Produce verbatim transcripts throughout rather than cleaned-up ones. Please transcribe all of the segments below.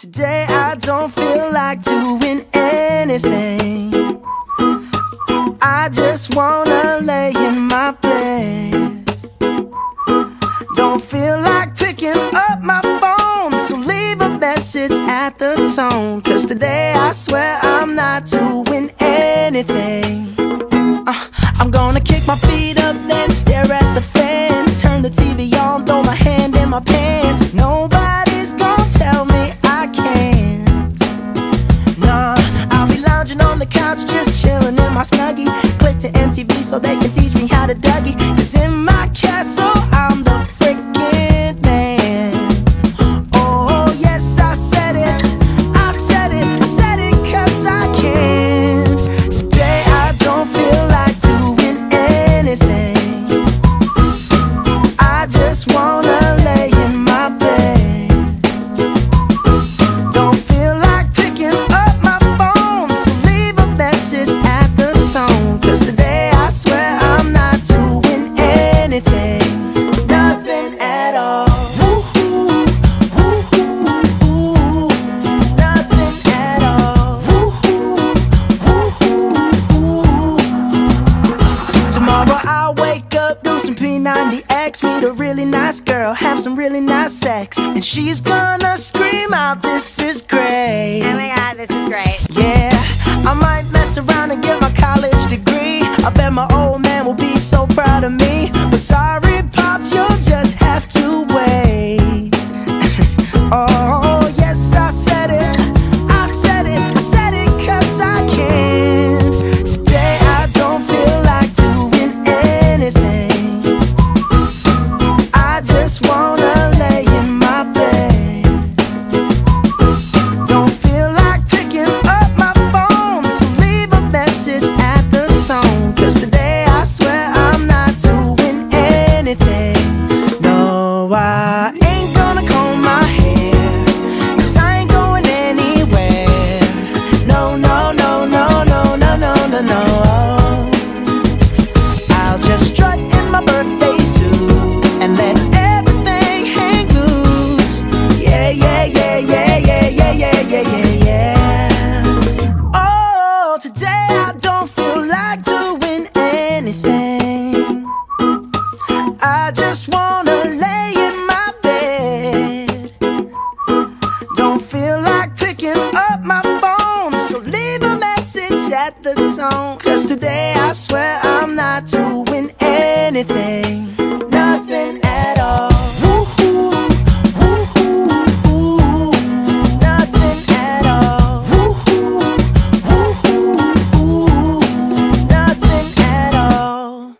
Today I don't feel like doing anything. I just wanna lay in my bed. Don't feel like picking up my phone, so leave a message at the tone. Cause today I swear I'm not doing anything. uh, I'm gonna kick my feet up, then stare at the fan. Turn the T V on, throw my hand in my pants. Nobody's gonna tell me I can't. Nah, I'll be lounging on the couch, just chilling in my Snuggie. Click to M T V so they can teach me how to Dougie. Cause in my castle I'm the freaking man. Oh yes, I said it, I said it, I said it cause I can. Today I don't feel like doing anything. I just wanna lay in my bed. Don't feel like picking up my phone, so leave a message at the tone. Cause today I swear I'm not doing anything. Nothing at all. Woo-hoo, woo-hoo, woo. Nothing at all. Woo-hoo, woo-hoo, woo. Tomorrow I'll wake up, do some P ninety X, meet a really nice girl, have some really nice sex, and she's gonna scream out, "This is great." Oh my god, this is great. Yeah, I might mess around and get my college degree. I bet my old man will be so proud of me. But sorry, Pops, you'll just have to wait. Oh, yes, I said it, I said it, I said it cause I can. Today I don't feel like doing anything. I just wanna lay in my bed. Don't feel like picking up my phone, so leave a message at the tone. Cause today I swear I'm not doing anything. No, I ain't gonna comb my hair, cause I ain't going anywhere. No, no, no, no, no, no, no, no, no. I'll just strut in my birthday suit and let everything hang loose. Yeah, yeah, yeah, yeah, yeah, yeah, yeah, yeah, yeah, yeah. Oh, today I don't feel like doing anything. I just wanna lay in my bed. Don't feel like picking up my phone, so leave a message at the tone. Cause today I swear I'm not doing anything. Nothing at all. Woo-hoo, woo-hoo, woo. Nothing at all. Woo-hoo, woo-hoo, woo. Nothing at all.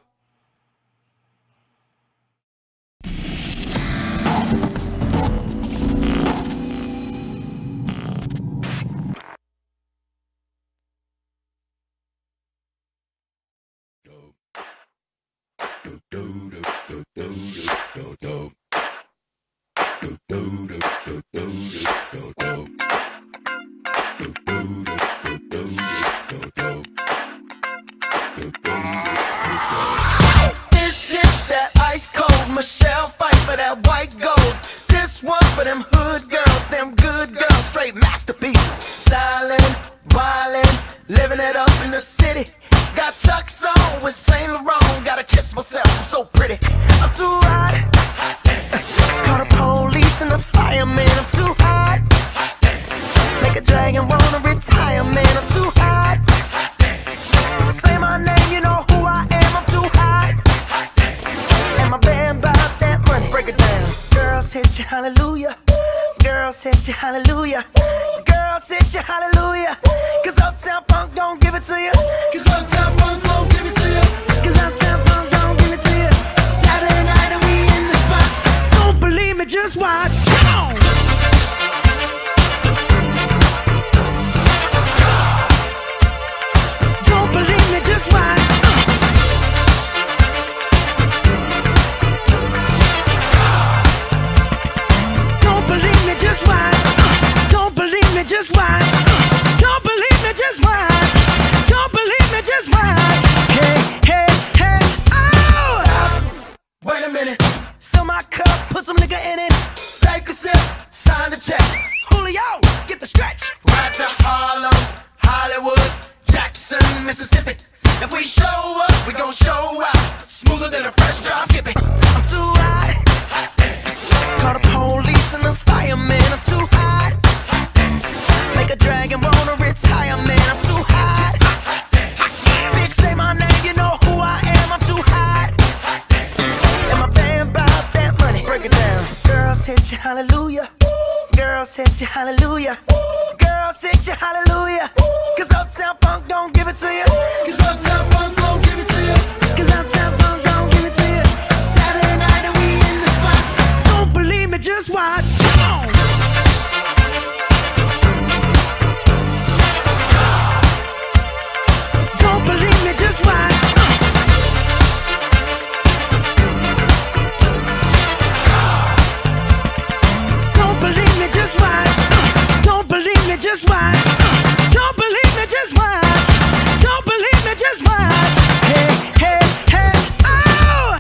This is that ice cold Michelle fight for that white gold. This one for them hood girls, them good girls, straight masterpieces. Stylin', wildin', living it up in the city. Got Chuck's on with Saint Laurent. Gotta kiss myself, I'm so pretty. I'm too hot. Call the police and the fireman. I'm too hot. Make a dragon wanna retire, man. I'm too hot. Say my name, you know who I am. I'm too hot. And my band bought that money. Break it down. Girls hit you, hallelujah. Girls hit you, hallelujah. Girls hit you, hallelujah. Cause Uptown Funk don't give it to you. Cause Uptown Funk don't give it to you. Cause Uptown Funk don't give it to you. Saturday night and we in the spot. Don't believe me, just watch. Come on. Don't believe me, just watch. Don't believe me, just watch. Don't believe me, just watch. Don't believe me, just watch. Don't believe me, just watch. Hey, hey. hallelujah. Girls hit you hallelujah. Girls hit you hallelujah. Cause Uptown Funk don't give it to you. Cause Uptown Funk don't give it to you. Cause Uptown Funk don't give it to you. Saturday night and we in the spot. Don't believe me, just watch. Come on. Don't believe me, just watch. Don't believe me, just watch. Don't believe me, just watch. Don't believe me, just watch. Don't believe me, just watch. Hey, hey, hey, oh!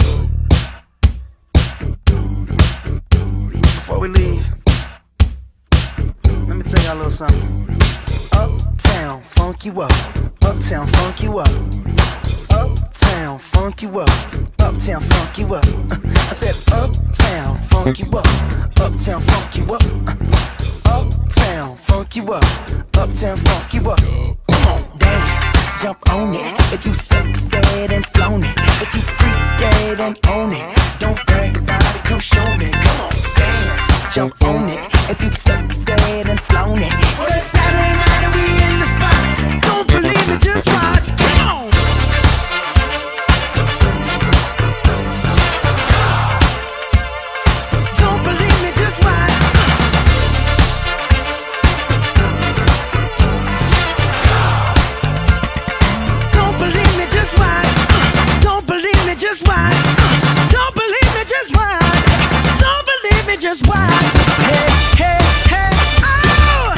Before we leave, let me tell y'all a little something. Uptown, funk you up. Uptown, funk you up. Uptown, funk you up. Uptown, funk you up. I said uptown, funk you up. Uptown, funk you up. Uptown, funk you up. Uptown, funk you up. Come on, dance, jump on it. If you sexed and flown it, if you freak dead and own it, don't brag about it, come show me. Come on, dance, jump on it. If you sexed and flown it, well, it's Saturday night and we in the spot. Don't believe it, just watch. Come on. Don't believe me, just watch. Don't believe me, just watch. Don't believe me, just watch. Don't believe me, just watch. Don't believe me, just watch. Hey, hey, hey, oh!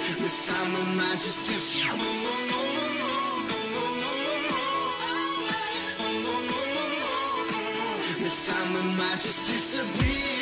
This time I might just disappear. This time I might just disappear.